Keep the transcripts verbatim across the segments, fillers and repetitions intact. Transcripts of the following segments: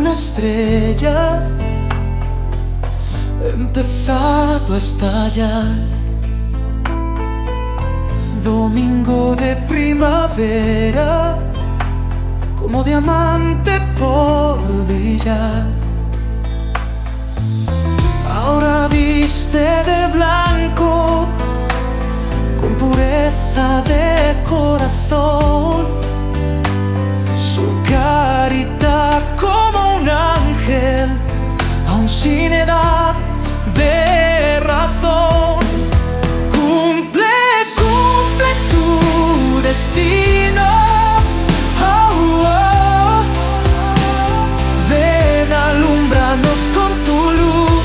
una estrella ha empezado a estallar. Domingo de primavera, como diamante por brillar. Ahora viste de blanco, con pureza de corazón, su carita como un ángel, aún sin edad de razón. Cumple, cumple tu destino. Oh, oh. Ven, alúmbranos con tu luz,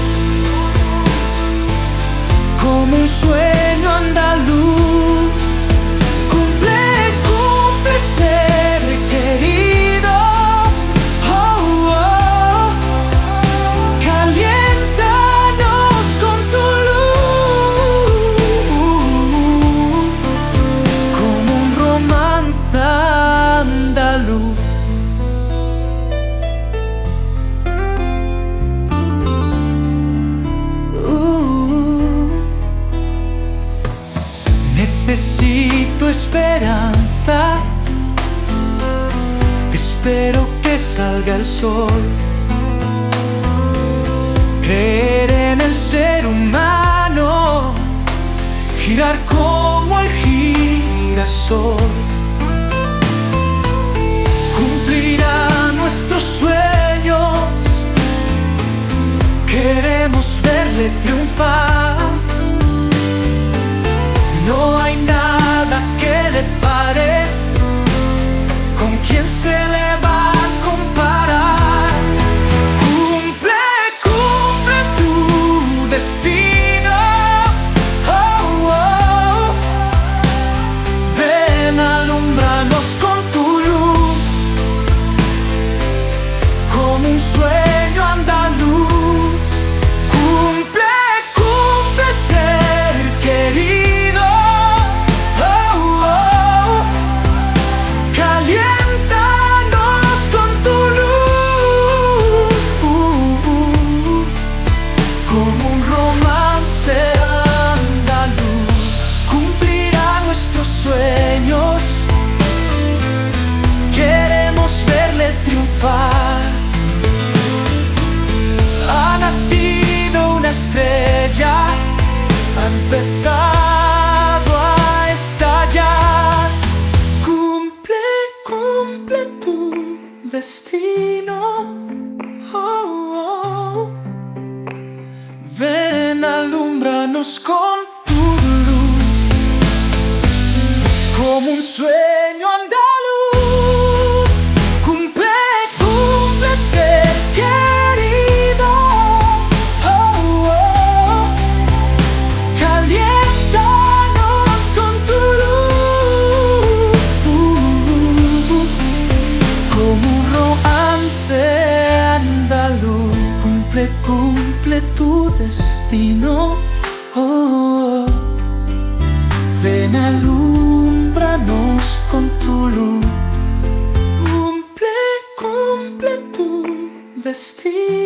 como un sueño andaluz. Cumple, cumple ser querido. Oh, oh. Caliéntanos con tu luz, como un romance andaluz. Necesito esperanza, espero que salga el sol. Creer en el ser humano, girar como el girasol. Cumplirá nuestros sueños, queremos verle triunfar. No hay nada que le pare, con quién se le va a comparar. Cumple, cumple tu destino. Oh, oh. Ven, alúmbranos con tu luz, como un sueño andaluz. Cumple, cumple ser querido. Ha nacido una estrella, ha empezado a estallar. Cumple, cumple tu destino. Oh, oh. Ven, alúmbranos con tu luz, como un sueño andaluz. Cumple, cumple tu destino. Oh, oh. Ven, alúmbranos con tu luz. Cumple, cumple tu destino.